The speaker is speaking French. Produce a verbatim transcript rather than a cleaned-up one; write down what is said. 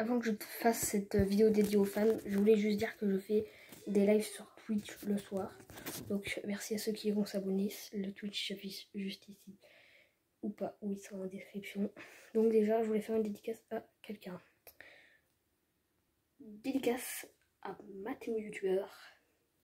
avant que je fasse cette vidéo dédiée aux femmes, je voulais juste dire que je fais des lives sur Twitch le soir. Donc merci à ceux qui vont s'abonner. Le Twitch s'affiche juste ici. Ou pas, ou il sera en description. Donc déjà, je voulais faire une dédicace à quelqu'un. Dédicace à Mathéo YouTubeur.